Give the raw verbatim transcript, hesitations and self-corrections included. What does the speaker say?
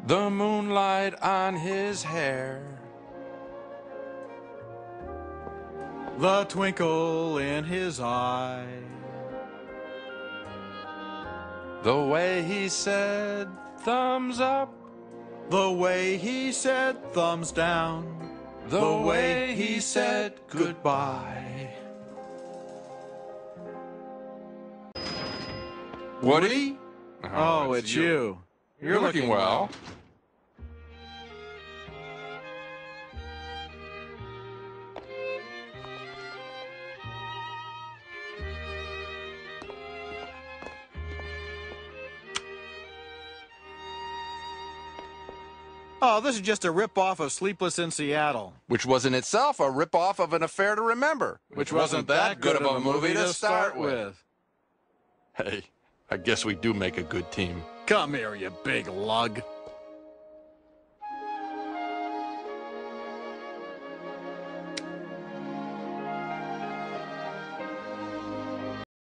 the moonlight on his hair, the twinkle in his eye, the way he said thumbs up, the way he said thumbs down, the, the way he said goodbye. Woody? Oh, oh it's, it's you. you. You're, You're looking, looking well. Oh, this is just a rip-off of Sleepless in Seattle. Which was in itself a rip-off of An Affair to Remember. Which, which wasn't that good of a movie to start with. Hey, I guess we do make a good team. Come here, you big lug.